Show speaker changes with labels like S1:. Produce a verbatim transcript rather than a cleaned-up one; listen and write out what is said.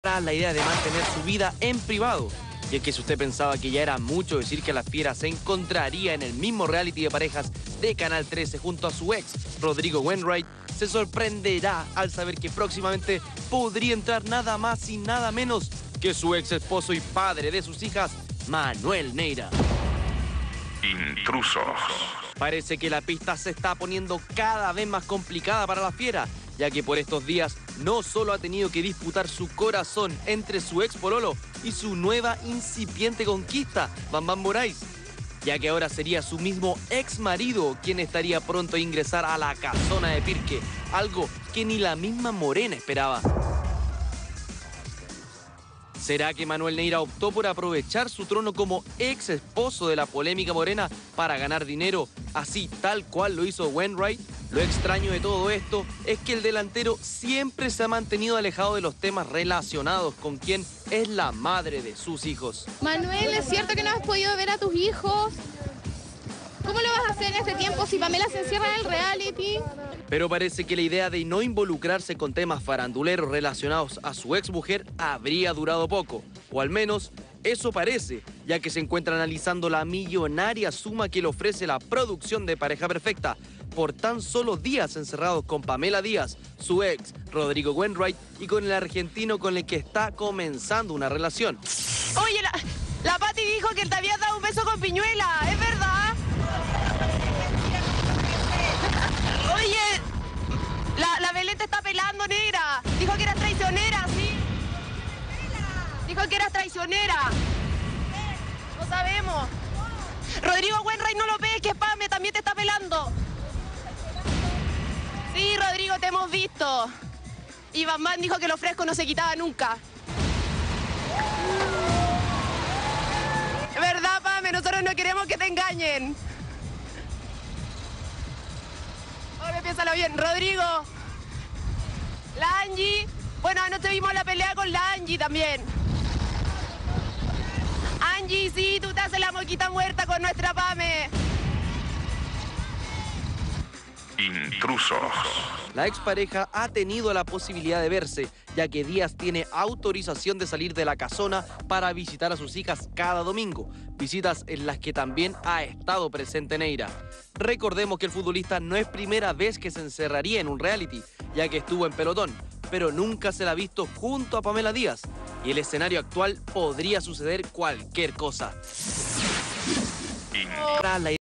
S1: la idea de mantener su vida en privado. Y es que si usted pensaba que ya era mucho decir que la fiera se encontraría en el mismo reality de parejas de Canal trece junto a su ex, Rodrigo Wainwright, se sorprenderá al saber que próximamente podría entrar nada más y nada menos que su ex esposo y padre de sus hijas, Manuel Neira.
S2: Intrusos.
S1: Parece que la pista se está poniendo cada vez más complicada para la fiera, ya que por estos días no solo ha tenido que disputar su corazón entre su ex pololo y su nueva incipiente conquista, Bam Bam Morais, ya que ahora sería su mismo ex marido quien estaría pronto a ingresar a la casona de Pirque, algo que ni la misma Morena esperaba. ¿Será que Manuel Neira optó por aprovechar su trono como ex esposo de la polémica Morena para ganar dinero, así tal cual lo hizo Wainwright? Lo extraño de todo esto es que el delantero siempre se ha mantenido alejado de los temas relacionados con quien es la madre de sus hijos.
S3: Manuel, ¿es cierto que no has podido ver a tus hijos? ¿Cómo lo vas a hacer en este tiempo si Pamela se encierra en el reality?
S1: Pero parece que la idea de no involucrarse con temas faranduleros relacionados a su exmujer habría durado poco, o al menos eso parece, ya que se encuentra analizando la millonaria suma que le ofrece la producción de Pareja Perfecta por tan solo días encerrados con Pamela Díaz, su ex, Rodrigo Wainwright, y con el argentino con el que está comenzando una relación.
S4: Oye, la, la Pati dijo que te había dado un beso con Piñuela, ¿es verdad? Oye, la, la Belén te está pelando, negra. Dijo que eras traicionera, ¿sí? Dijo que eras traicionera. No sabemos. Rodrigo Wainwright, no lo ves, que Pame también te está pelando. Sí, Rodrigo, te hemos visto. Y Bam Bam dijo que lo fresco no se quitaba nunca. ¿Verdad, Pame? Nosotros no queremos que te engañen. Ahora piénsalo bien. Rodrigo. La Angie. Bueno, anoche vimos la pelea con la Angie también. Angie, sí, tú te haces la moquita muerta con nuestra Pame.
S2: Intrusos.
S1: La expareja ha tenido la posibilidad de verse, ya que Díaz tiene autorización de salir de la casona para visitar a sus hijas cada domingo, visitas en las que también ha estado presente Neira. Recordemos que el futbolista no es primera vez que se encerraría en un reality, ya que estuvo en pelotón, pero nunca se la ha visto junto a Pamela Díaz, y el escenario actual podría suceder cualquier cosa.
S2: In-